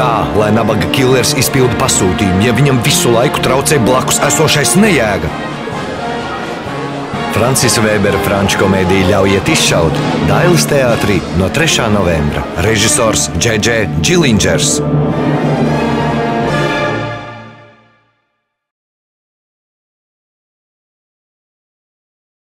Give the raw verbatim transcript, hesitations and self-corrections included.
Kā lai nabaga killers izpilda pasūtījumu, ja viņam visu laiku traucē blakus esošais nejēga? Francisa Vēbera franču komēdija Ļaujiet izšaut Dailes teātrī no trešā novembra. Režisors Džē Džē Džilingers.